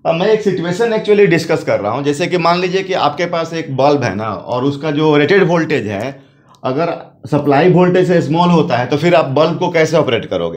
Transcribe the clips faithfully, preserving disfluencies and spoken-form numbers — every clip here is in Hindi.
अब मैं एक सिचुएशन एक्चुअली डिस्कस कर रहा हूँ। जैसे कि मान लीजिए कि आपके पास एक बल्ब है ना, और उसका जो रेटेड वोल्टेज है, अगर सप्लाई वोल्टेज से स्मॉल होता है तो फिर आप बल्ब को कैसे ऑपरेट करोगे?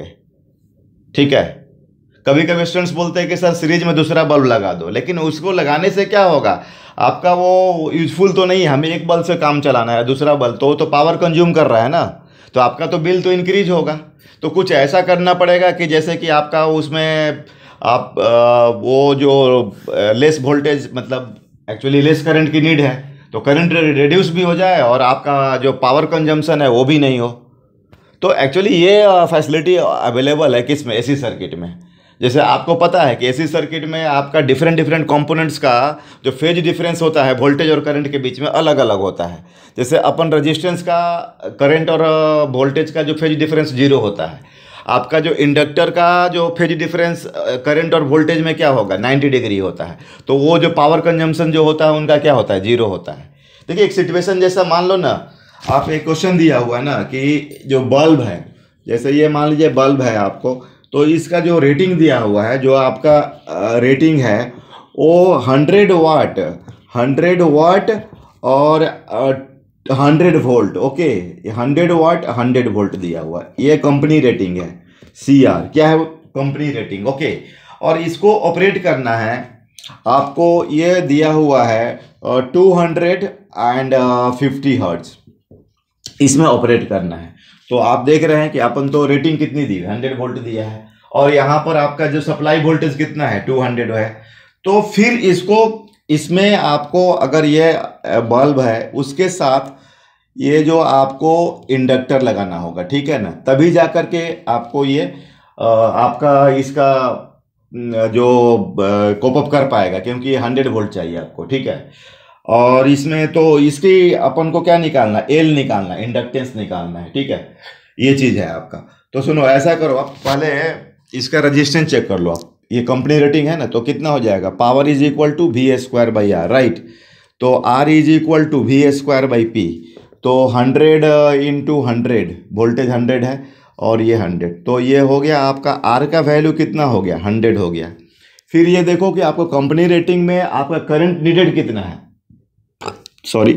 ठीक है। कभी कभी स्टूडेंट्स बोलते हैं कि सर सीरीज में दूसरा बल्ब लगा दो, लेकिन उसको लगाने से क्या होगा? आपका वो यूजफुल तो नहीं है। हमें एक बल्ब से काम चलाना है, दूसरा बल्ब तो तो पावर कंज्यूम कर रहा है ना, तो आपका तो बिल तो इंक्रीज होगा। तो कुछ ऐसा करना पड़ेगा कि जैसे कि आपका उसमें आप अ, वो जो लेस वोल्टेज, मतलब एक्चुअली लेस करंट की नीड है, तो करंट रिड्यूस भी हो जाए और आपका जो पावर कंजम्पशन है वो भी नहीं हो। तो एक्चुअली ये फैसिलिटी अवेलेबल है किस में? एसी सर्किट में। जैसे आपको पता है कि एसी सर्किट में आपका डिफरेंट डिफरेंट कंपोनेंट्स का जो फेज डिफरेंस होता है वोल्टेज और करंट के बीच में अलग अलग होता है। जैसे अपन रेजिस्टेंस का करंट और वोल्टेज का जो फेज डिफरेंस जीरो होता है, आपका जो इंडक्टर का जो फेज डिफरेंस करंट और वोल्टेज में क्या होगा? नाइन्टी डिग्री होता है। तो वो जो पावर कंजम्पशन जो होता है उनका क्या होता है? जीरो होता है। देखिए एक सिचुएशन जैसा मान लो ना, आप एक क्वेश्चन दिया हुआ है ना कि जो बल्ब है, जैसे ये मान लीजिए बल्ब है आपको, तो इसका जो रेटिंग दिया हुआ है, जो आपका रेटिंग है वो हंड्रेड वाट, हंड्रेड वाट, और hundred volt. Okay, hundred watt, hundred volt दिया हुआ है। ये कंपनी रेटिंग है, सी आर क्या है वो? Company rating. ओके, और इसको ऑपरेट करना है आपको, ये दिया हुआ है two hundred and fifty hertz, इसमें ऑपरेट करना है। तो आप देख रहे हैं कि अपन तो रेटिंग कितनी दी है? हंड्रेड वोल्ट दिया है, और यहाँ पर आपका जो सप्लाई वोल्टेज कितना है? टू हंड्रेड है। तो फिर इसको, इसमें आपको अगर ये बल्ब है उसके साथ ये जो आपको इंडक्टर लगाना होगा, ठीक है ना, तभी जा कर के आपको ये अ, आपका इसका न, जो कोप अप कर पाएगा, क्योंकि ये हंड्रेड वोल्ट चाहिए आपको, ठीक है। और इसमें तो इसकी अपन को क्या निकालना? एल निकालना, इंडक्टेंस निकालना है, ठीक है। ये चीज़ है आपका। तो सुनो, ऐसा करो, आप पहले इसका रजिस्टेंस चेक कर लो। आप ये कंपनी रेटिंग है ना, तो कितना हो जाएगा? Power is equal to V square by R, right. तो R is equal to V square by P. तो hundred into hundred, voltage hundred है और ये हंड्रेड, तो ये हो गया आपका आर का वैल्यू कितना हो गया? हंड्रेड हो गया। फिर ये देखो कि आपको कंपनी रेटिंग में आपका करंट नीडेड कितना है, सॉरी।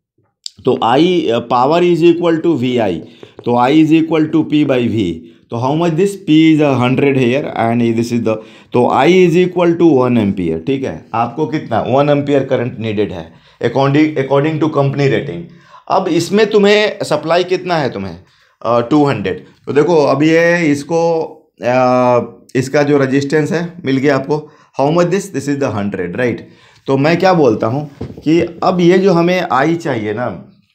तो I power is equal to V I, तो I is equal to P by V. तो how much this? P is hundred here and this is the, तो I is equal to one ampere, ठीक है। आपको कितना? वन एम्पियर करंट नीडेड है according according to company rating. अब इसमें तुम्हें सप्लाई कितना है? तुम्हें टू हंड्रेड। तो देखो अब ये इसको uh, इसका जो रजिस्टेंस है मिल गया आपको। How much this? This is the hundred, right. तो मैं क्या बोलता हूँ कि अब ये जो हमें आई चाहिए ना,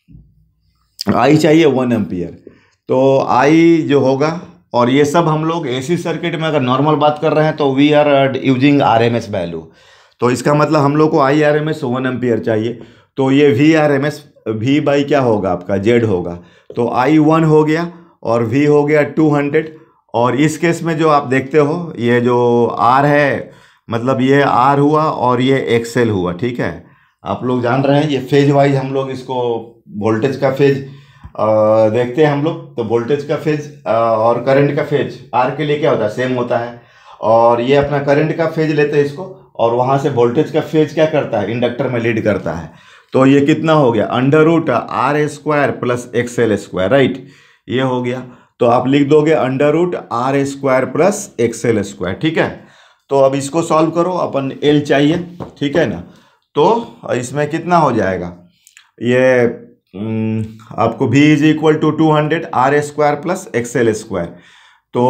आई चाहिए वन एम्पियर, तो आई जो होगा, और ये सब हम लोग एसी सर्किट में अगर नॉर्मल बात कर रहे हैं तो we are using R M S value. तो इसका मतलब हम लोग को I R M S one ampere चाहिए। तो ये V R M S, V by क्या होगा आपका? जेड होगा। तो आई वन हो गया और वी हो गया टू हंड्रेड। और इस केस में जो आप देखते हो, ये जो आर है, मतलब ये आर हुआ और ये एक्सेल हुआ, ठीक है। आप लोग जान रहे हैं ये फेज वाइज हम लोग इसको वोल्टेज का फेज देखते हैं हम लोग। तो वोल्टेज का फेज और करंट का फेज आर के लिए क्या होता है? सेम होता है। और ये अपना करंट का फेज लेते हैं इसको, और वहाँ से वोल्टेज का फेज क्या करता है? इंडक्टर में लीड करता है। तो ये कितना हो गया? Under root R square plus XL square, right. ये हो गया। तो आप लिख दोगे under root R square plus XL square, ठीक है। तो अब इसको सॉल्व करो, अपन एल चाहिए, ठीक है ना। तो इसमें कितना हो जाएगा? ये न, आपको v is equal to two hundred R square plus XL square. तो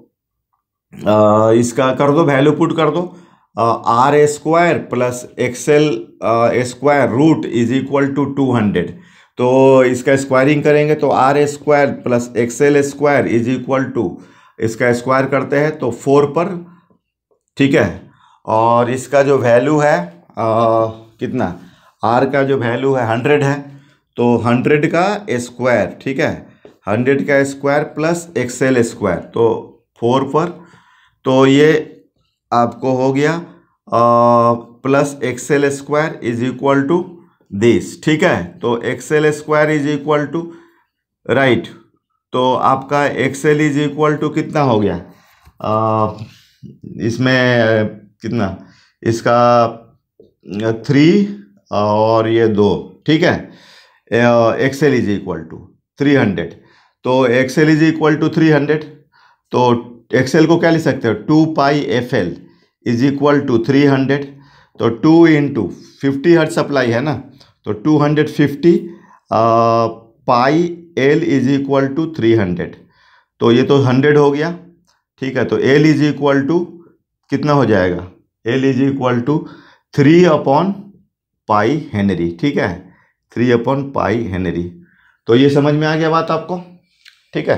आ, इसका कर दो, वैल्यू पुट कर दो। R square plus XL square root is equal to two hundred. तो इसका स्क्वायरिंग करेंगे तो R square plus XL square is equal to, इसका स्क्वायर करते हैं तो फोर पर, ठीक है। और इसका जो वैल्यू है आ, कितना? आर का जो वैल्यू है हंड्रेड है, तो हंड्रेड का स्क्वायर, ठीक है, हंड्रेड का स्क्वायर प्लस एक्सएल स्क्वायर, तो फोर पर। तो ये आपको हो गया plus XL square is equal to this, ठीक है। तो XL square is equal to, right. तो आपका एक्सएल इज इक्वल टू कितना हो गया? आ, इसमें कितना? इसका थ्री और ये दो, ठीक है। XL is equal to three hundred, तो XL is equal to three hundred, तो एक्सएल को क्या लिख सकते हो, two pi F L is equal to three hundred, तो two into fifty hertz supply है ना, तो two hundred fifty pi L is equal to three hundred, तो ये तो हंड्रेड हो गया, ठीक है। तो एल इज इक्वल टू कितना हो जाएगा, L is equal to three upon pi henry, ठीक है, थ्री अपॉन पाई हेनरी। तो ये समझ में आ गया बात आपको, ठीक है।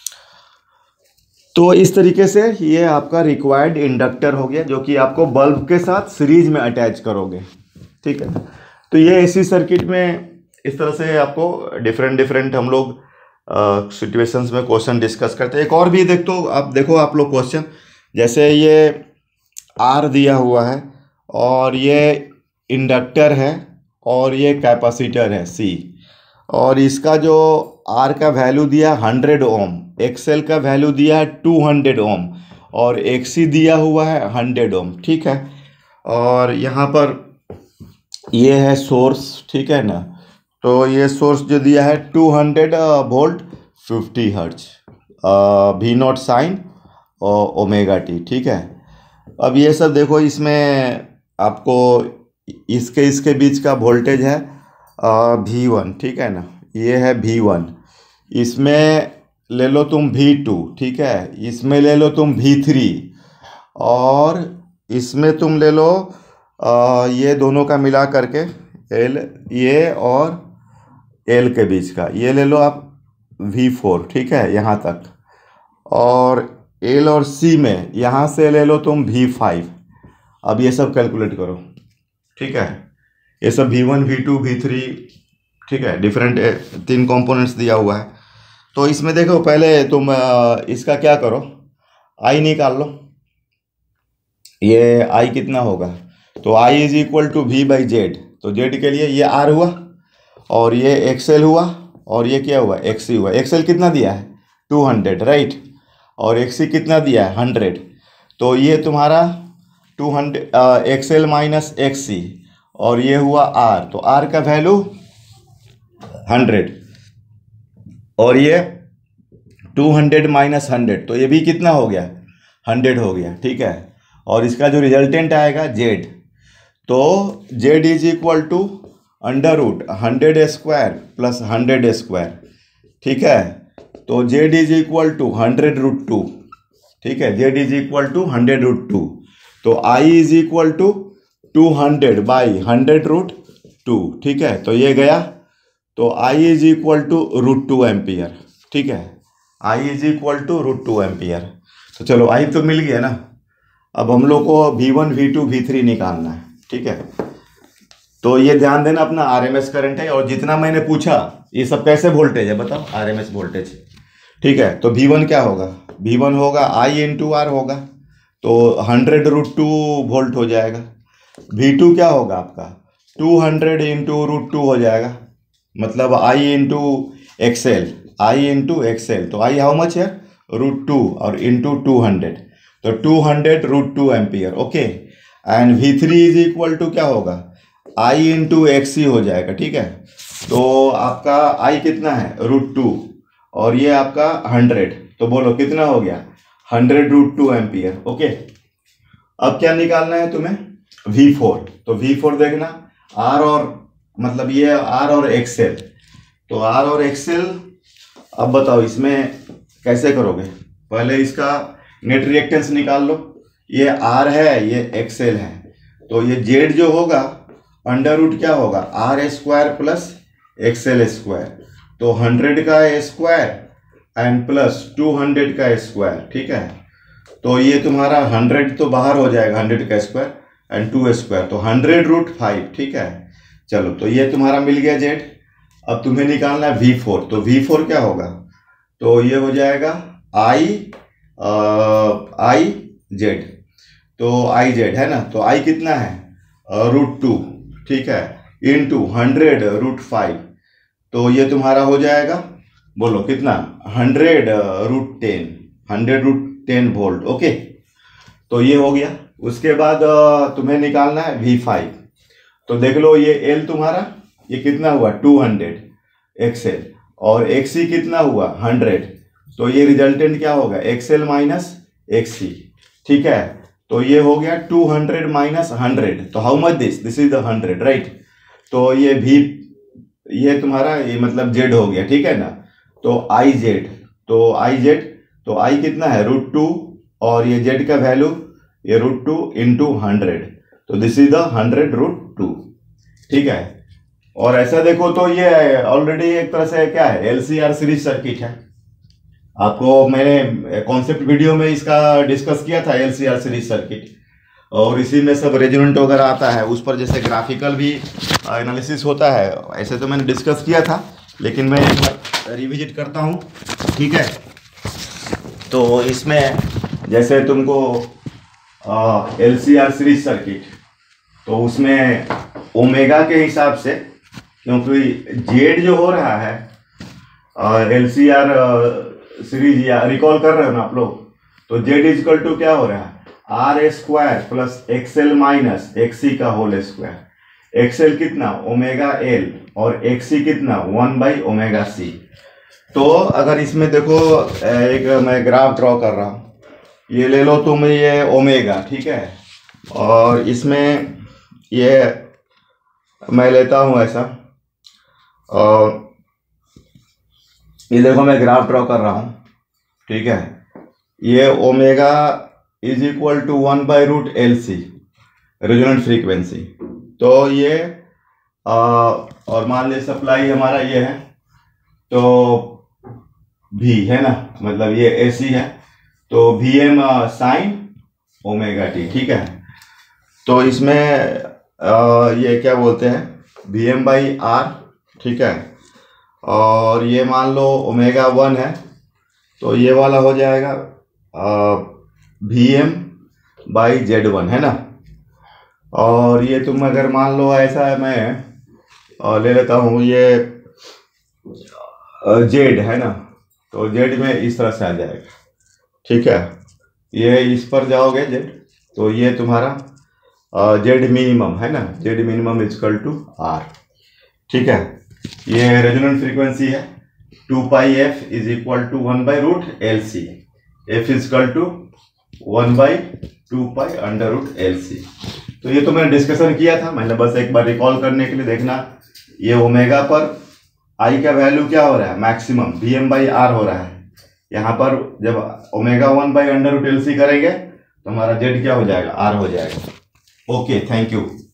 तो इस तरीके से ये आपका रिक्वायर्ड इंडक्टर हो गया, जो कि आपको बल्ब के साथ सीरीज में अटैच करोगे, ठीक है। तो ये एसी सर्किट में इस तरह से आपको डिफरेंट डिफरेंट हम लोग सिचुएशंस में क्वेश्चन डिस्कस करते हैं। एक और भी देख, तो आप देखो आप लोग क्वेश्चन, जैसे ये आर दिया हुआ है और ये इंडक्टर है और ये कैपेसिटर है सी, और इसका जो आर का वैल्यू दिया हंड्रेड ओम, एक्सएल का वैल्यू दिया है टू हंड्रेड ओम और एक्सी दिया हुआ है हंड्रेड ओम, ठीक है। और यहाँ पर ये है सोर्स, ठीक है ना, तो ये सोर्स जो दिया है two hundred volt fifty hertz, V naught sine और ओमेगा टी, ठीक है। अब ये सब देखो, इसमें आपको इसके इसके बीच का वोल्टेज है वी वन, ठीक है ना, ये है वी वन, इसमें ले लो तुम वी टू, ठीक है, इसमें ले लो तुम वी थ्री, और इसमें तुम ले लो आ, ये दोनों का मिला करके एल, ये और एल के बीच का ये ले लो आप वी फोर, ठीक है, यहाँ तक, और एल और सी में यहाँ से ले लो तुम वी फाइव। अब ये सब कैलकुलेट करो, ठीक है, ये सब V one V two V three, ठीक है, डिफरेंट तीन कंपोनेंट्स दिया हुआ है। तो इसमें देखो पहले तुम इसका क्या करो, आई निकाल लो, ये आई कितना होगा, तो I is equal to V by Z, तो जेड के लिए ये आर हुआ और ये एक्सएल हुआ और ये क्या हुआ, एक्सी हुआ। एक्सएल कितना दिया है टू हंड्रेड, राइट, और एक्सी कितना दिया है हंड्रेड, तो ये तुम्हारा two hundred XL minus XC, और ये हुआ आर, तो आर का वैल्यू हंड्रेड, और ये टू हंड्रेड माइनस हंड्रेड, तो ये भी कितना हो गया, हंड्रेड हो गया, ठीक है। और इसका जो रिजल्टेंट आएगा जेड, तो Z is equal to under root hundred square plus hundred square, ठीक है, तो Z is equal to hundred root two, ठीक है, Z is equal to hundred root two, तो I is equal to two hundred by hundred root two, ठीक है, तो ये गया, तो I is equal to root two ampere, ठीक है, I is equal to root two ampere. तो चलो आई तो मिल गया ना, अब हम लोग को V one V two V three निकालना है, ठीक है। तो ये ध्यान देना अपना आरएमएस करंट है, और जितना मैंने पूछा ये सब कैसे वोल्टेज है बताओ, आरएमएस वोल्टेज, ठीक है। तो वी वन क्या होगा, वी वन होगा आई इंटू आर होगा, तो हंड्रेड रूट टू वोल्ट हो जाएगा। वी टू क्या होगा आपका, two hundred into root two हो जाएगा, मतलब I into XL, I into XL, तो आई हाउ मच है रूट टू और इंटू टू हंड्रेड, तो two hundred root two ampere, okay. And V three is equal to क्या होगा, आई इंटू एक्सी हो जाएगा, ठीक है। तो आपका आई कितना है रूट टू, और ये आपका हंड्रेड, तो बोलो कितना हो गया, hundred root two ampere, okay. अब क्या निकालना है तुम्हें, वी फोर, तो वी फोर देखना आर और मतलब ये आर और एक्सएल, तो आर और एक्सएल, अब बताओ इसमें कैसे करोगे, पहले इसका नेट रिएक्टेंस निकाल लो, ये आर है ये एक्सएल है, तो ये जेड जो होगा अंडर रूट क्या होगा, R square plus XL square, तो हंड्रेड का square and plus two hundred का स्क्वायर, ठीक है। तो ये तुम्हारा हंड्रेड तो बाहर हो जाएगा, हंड्रेड का स्क्वायर एंड टू स्क्वायर, तो हंड्रेड रूट फाइव, ठीक है। चलो तो ये तुम्हारा मिल गया जेड। अब तुम्हें निकालना है वी फोर, तो वी फोर क्या होगा, तो ये हो जाएगा आई आई जेड, तो आई जेड है ना, तो आई कितना है रूट टू, ठीक है, in two hundred root five, तो ये तुम्हारा हो जाएगा, बोलो कितना, hundred root ten, hundred root ten volt, okay. तो ये हो गया, उसके बाद अ, तुम्हें निकालना है वी फाइव। तो देख लो ये एल तुम्हारा ये कितना हुआ टू हंड्रेड एक्सएल, और एक्सी कितना हुआ हंड्रेड। तो ये रिजल्टेंट क्या होगा एक्सएल माइनस एक्सी, ठीक है। तो ये हो गया टू हंड्रेड माइनस हंड्रेड, तो how much this, this is the hundred, right. तो ये भी ये तुम्हारा ये मतलब जेड हो गया, ठीक है ना। तो आई जेड, तो आई जेड तो आई कितना है रूट टू, और ये जेड का वैल्यू ये रूट टू इंटू हंड्रेड, तो this is the hundred root two, ठीक है। और ऐसा देखो तो ये ऑलरेडी एक तरह से क्या है एलसीआर सीरीज सर्किट है। आपको मैंने कॉन्सेप्ट वीडियो में इसका डिस्कस किया था एलसीआर सीरीज सर्किट, और इसी में सब रेजोनेंट वगैरह आता है, उस पर जैसे ग्राफिकल भी एनालिसिस होता है। ऐसे तो मैंने डिस्कस किया था, लेकिन मैं एक बार रिविजिट करता हूँ, ठीक है। तो इसमें जैसे तुमको एलसीआर सीरीज सर्किट, तो उसमें ओमेगा के हिसाब से, क्योंकि जेड जो हो रहा है एलसीआर सीरीज या रिकॉल कर रहे हो ना आप लोग, तो जेड इजकल टू क्या हो रहा है R square plus XL minus XC का होल स्क्वायर। एक्सएल कितना ओमेगा एल और एक्सी कितना वन बाई ओमेगा सी। तो अगर इसमें देखो एक मैं ग्राफ ड्रॉ कर रहा हूँ, ये ले लो तुम ये ओमेगा, ठीक है, और इसमें ये मैं लेता हूँ ऐसा, और ये देखो मैं ग्राफ ड्रॉ कर रहा हूँ, ठीक है। ये omega is equal to one by root L C resonant frequency. तो ये आ, और मान ली सप्लाई हमारा ये है, तो भी है ना, मतलब ये एसी है, तो V M sine omega T, ठीक है। तो इसमें आ, ये क्या बोलते हैं वी एम बाई आर, ठीक है, और ये मान लो ओमेगा वन है, तो ये वाला हो जाएगा V M by Z one, है ना। और ये तुम अगर मान लो ऐसा है, मैं आ, ले लेता हूँ ये जेड है ना, तो जेड में इस तरह से आ जाएगा, ठीक है। ये इस पर जाओगे जेड, तो ये तुम्हारा जेड मिनिमम है ना, Z minimum is equal to R, ठीक है। ये रेजोनेंट फ्रीक्वेंसी है two pi F is equal to one by root L C, F is equal to one by two pi under root L C. तो ये तो मैंने डिस्कशन किया था, मैंने बस एक बार रिकॉल करने के लिए देखना। ये ओमेगा पर आई का वैल्यू क्या हो रहा है maximum V M by R हो रहा है। यहाँ पर जब omega one by under root L C करेंगे तो हमारा जेड क्या हो जाएगा आर हो जाएगा। Okay, thank you.